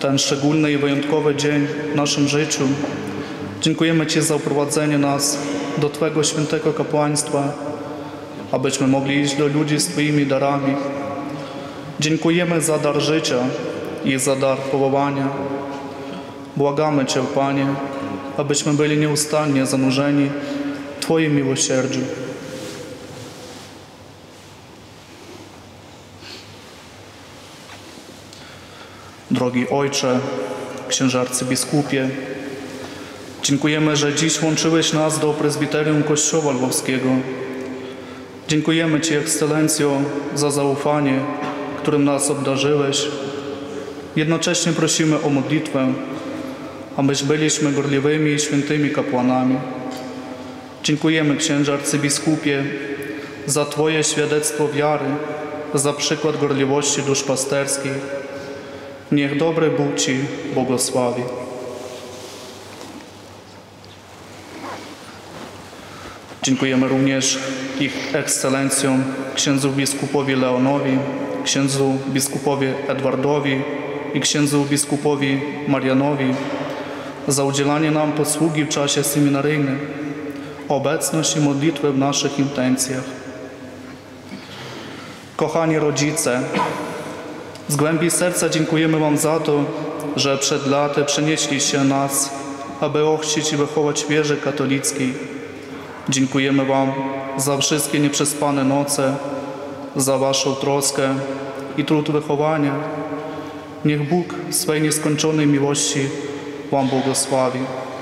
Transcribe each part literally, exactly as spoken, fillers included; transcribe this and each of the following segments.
ten szczególny i wyjątkowy dzień w naszym życiu. Dziękujemy Ci za uprowadzenie nas do Twojego świętego kapłaństwa, abyśmy mogli iść do ludzi z Twoimi darami. Dziękujemy za dar życia i za dar powołania. Błagamy Cię, Panie, abyśmy byli nieustannie zanurzeni w Twoim miłosierdziu. Drogi Ojcze, księże arcybiskupie, dziękujemy, że dziś łączyłeś nas do prezbiterium Kościoła Lwowskiego. Dziękujemy Ci, Ekscelencjo, za zaufanie, którym nas obdarzyłeś. Jednocześnie prosimy o modlitwę, abyśmy byliśmy gorliwymi i świętymi kapłanami. Dziękujemy, księże arcybiskupie, za Twoje świadectwo wiary, za przykład gorliwości duszpasterskiej. Niech dobry Bóg Ci błogosławi. Dziękujemy również ich ekscelencjom, księdzu biskupowi Leonowi, księdzu biskupowi Edwardowi i księdzu biskupowi Marianowi za udzielanie nam posługi w czasie seminaryjnym, obecność i modlitwę w naszych intencjach. Kochani rodzice, z głębi serca dziękujemy Wam za to, że przed laty przenieśliście nas, aby ochrzcić i wychować w wierze katolickiej. Dziękujemy Wam za wszystkie nieprzespane noce, za Waszą troskę i trud wychowania. Niech Bóg w swej nieskończonej miłości Wam błogosławi.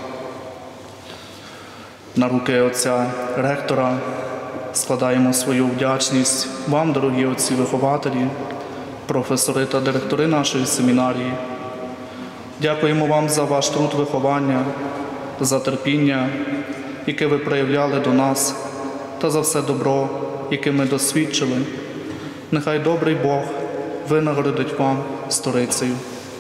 На руки отця ректора складаємо свою вдячність вам, дорогі отці-вихователі, професори та директори нашої семінарії. Дякуємо вам за ваш труд виховання, за терпіння, яке ви проявляли до нас, та за все добро, яке ми досвідчили. Нехай добрий Бог винагородить вам сторицею.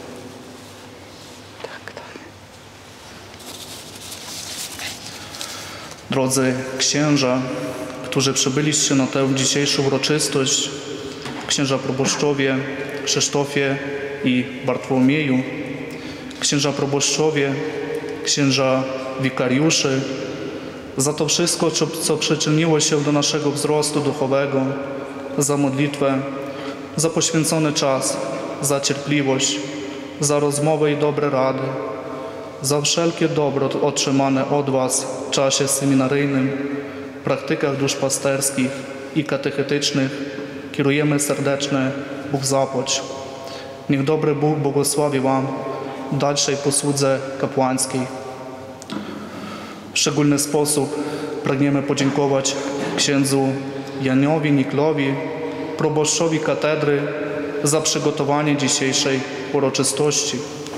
Drodzy księża, którzy przybyliście na tę dzisiejszą uroczystość, księża proboszczowie Krzysztofie i Bartłomieju, księża proboszczowie, księża wikariuszy, za to wszystko, co, co przyczyniło się do naszego wzrostu duchowego, za modlitwę, za poświęcony czas, za cierpliwość, za rozmowę i dobre rady, za wszelkie dobro otrzymane od Was w czasie seminaryjnym, praktykach duszpasterskich i katechetycznych kierujemy serdeczne Bóg zapłać. Niech dobry Bóg błogosławi Wam w dalszej posłudze kapłańskiej. W szczególny sposób pragniemy podziękować księdzu Janowi Niklowi, proboszczowi katedry, za przygotowanie dzisiejszej uroczystości.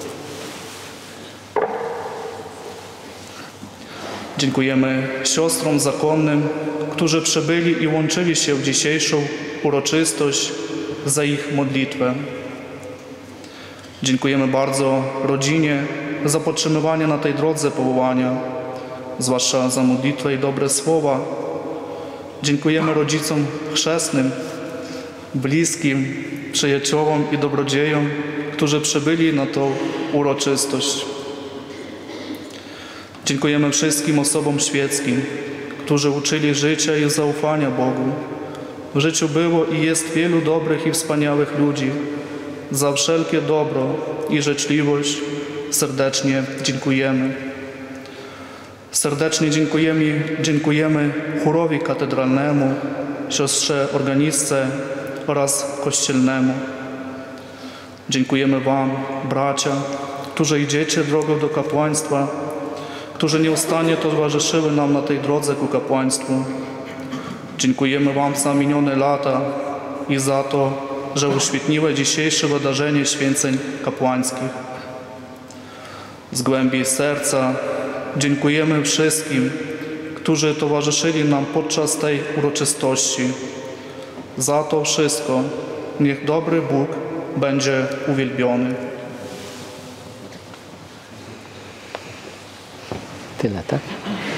Dziękujemy siostrom zakonnym, którzy przybyli i łączyli się w dzisiejszą uroczystość, za ich modlitwę. Dziękujemy bardzo rodzinie za podtrzymywanie na tej drodze powołania, zwłaszcza za modlitwę i dobre słowa. Dziękujemy rodzicom chrzestnym, bliskim, przyjaciołom i dobrodziejom, którzy przybyli na tą uroczystość. Dziękujemy wszystkim osobom świeckim, którzy uczyli życia i zaufania Bogu. W życiu było i jest wielu dobrych i wspaniałych ludzi. Za wszelkie dobro i życzliwość serdecznie dziękujemy. Serdecznie dziękujemy, dziękujemy chórowi katedralnemu, siostrze organistce oraz kościelnemu. Dziękujemy Wam, bracia, którzy idziecie drogą do kapłaństwa, którzy nieustannie towarzyszyły nam na tej drodze ku kapłaństwu. Dziękujemy Wam za minione lata i za to, że uświetniły dzisiejsze wydarzenie święceń kapłańskich. Z głębi serca dziękujemy wszystkim, którzy towarzyszyli nam podczas tej uroczystości. Za to wszystko niech dobry Bóg będzie uwielbiony. Tyle, tak?